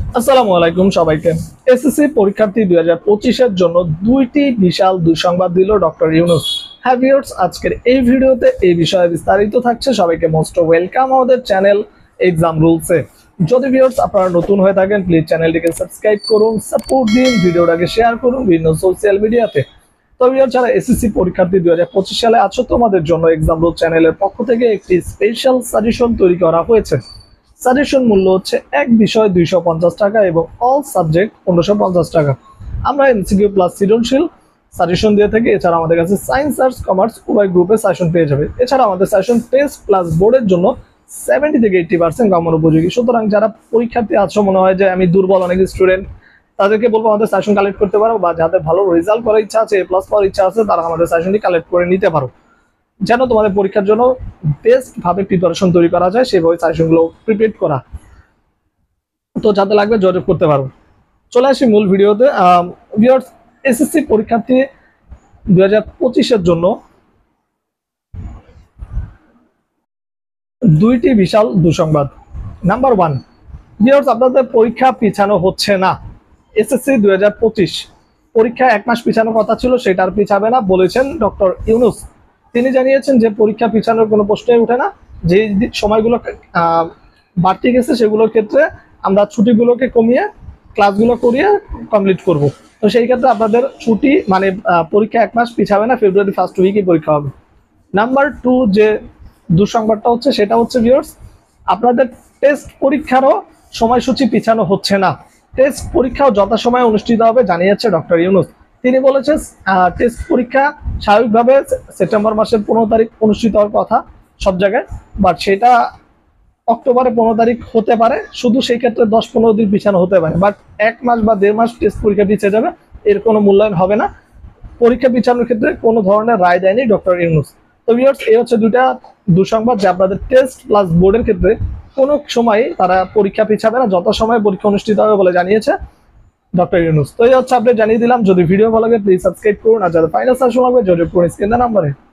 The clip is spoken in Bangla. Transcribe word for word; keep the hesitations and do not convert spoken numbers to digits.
আসসালামু আলাইকুম সবাইকে। এসএসসি পরীক্ষার্থী দুই হাজার পঁচিশ এর জন্য দুইটি বিশাল দুঃসংবাদ দিল ডক্টর ইউনূস। হ্যাঁ ভিউয়ার্স, আজকের এই ভিডিওতে এই বিষয়ে বিস্তারিত থাকছে। সবাইকে মোস্ট ওয়েলকাম আমাদের চ্যানেল এক্সাম রুলসে। যদি ভিউয়ার্স আপনারা নতুন হয়ে থাকেন, প্লিজ চ্যানেলটিকে সাবস্ক্রাইব করুন, সাপোর্ট দিন, ভিডিওটাকে শেয়ার করুন বিভিন্ন সোশ্যাল মিডিয়াতে। তো ভিউয়ার্স, যারা এসএসসি পরীক্ষার্থী দুই হাজার পঁচিশ সালে আছো, তোমাদের জন্য এক্সাম রুল চ্যানেলের পক্ষ থেকে একটি স্পেশাল সাজেশন তৈরি করা হয়েছে। সাজেশন মূল্য হচ্ছে এক বিষয় দুইশো পঞ্চাশ টাকা এবং অল সাবজেক্ট পনেরোশো পঞ্চাশ টাকা। আমরা এমসিকিউ প্লাস সৃজনশীল সাজেশন দিয়ে থাকি। এছাড়া আমাদের কাছে সায়েন্স আর্টস কমার্স উভয় গ্রুপে সাজেশন পেয়ে যাবে। এছাড়া আমাদের সাজেশন টেস্ট প্লাস বোর্ডের জন্য সেভেন্টি থেকে এইটটি পার্সেন্ট কমন উপযোগী। সুতরাং যারা পরীক্ষার্থী আছো, মনে হয় যে আমি দুর্বল অনেক স্টুডেন্ট, তাদেরকে বলবো আমাদের সাজেশন কালেক্ট করতে পারো, বা যাদের ভালো রেজাল্ট করার ইচ্ছা আছে, এ প্লাস পাওয়ার ইচ্ছা আছে, তারা আমাদের সাজেশনটি কালেক্ট করে নিতে পারো, যেন তোমাদের পরীক্ষার জন্য বেস্ট ভাবে প্রিপারেশন তৈরি করা যায়, সেভাবে সাজেশনগুলো প্রিপেয়ার করা। তো যাতে লাগবে যোগাযোগ করতে পারো। চলে আসি মূল ভিডিওতে। ভিউয়ার্স, এসএসসি পরীক্ষার্থী দুই হাজার পঁচিশের জন্য দুইটি বিশাল দুঃসংবাদ। নাম্বার ওয়ান, ভিউয়ার্স, আপনাদের পরীক্ষা পিছানো হচ্ছে না। এসএসসি দুই হাজার পঁচিশ পরীক্ষা এক মাস পিছানোর কথা ছিল, সেটা আর পিছাবে না বলেছেন ডক্টর ইউনূস। তিনি জানিয়েছেন যে পরীক্ষা পিছানোর কোনো প্রশ্নই ওঠে না। যে সময়গুলো বাড়তি গেছে সেগুলোর ক্ষেত্রে আমরা ছুটিগুলোকে কমিয়ে ক্লাসগুলো করিয়ে কমপ্লিট করব। তো সেই ক্ষেত্রে আপনাদের ছুটি মানে পরীক্ষা এক মাস পিছাবে না, ফেব্রুয়ারি ফার্স্ট উইকে পরীক্ষা হবে। নাম্বার টু যে দুঃসংবাদটা হচ্ছে সেটা হচ্ছে ভিউয়ার্স, আপনাদের টেস্ট পরীক্ষারও সময়সূচি পিছানো হচ্ছে না। টেস্ট পরীক্ষাও যথাসময়ে অনুষ্ঠিত হবে জানিয়েছে ডক্টর ইউনূস। তিনি বলেছেন টেস্ট পরীক্ষা স্বাভাবিকভাবে সেপ্টেম্বর মাসের পনেরো তারিখ অনুষ্ঠিত হওয়ার কথা সব জায়গায়, বাট সেটা অক্টোবরে পনেরো তারিখ হতে পারে। শুধু সেই ক্ষেত্রে দশ পনেরো দিন পিছানো হতে পারে, বাট এক মাস বা দেড় মাস টেস্ট পরীক্ষা পিছিয়ে যাবে, এর কোনো মূল্যায়ন হবে না। পরীক্ষা পিছানোর ক্ষেত্রে কোনো ধরনের রায় দেয়নি ডক্টর ইউনূস। তো ভিউয়ার্স, এই হচ্ছে দুইটা দুঃসংবাদ যে আপনাদের টেস্ট প্লাস বোর্ডের ক্ষেত্রে কোনো সময় তারা পরীক্ষা পিছাবে না, যত সময় পরীক্ষা অনুষ্ঠিত হবে বলে জানিয়েছে ডক্টর ইউনূস। তো এই হচ্ছে আপডেট জানিয়ে দিলাম। যদি ভিডিও ভালো লাগে প্লিজ সাবস্ক্রাইব করুন, আর যাদের ফাইনাল সাজেশন লাগবে যোগাযোগ করুন স্ক্রিনের নাম্বারে।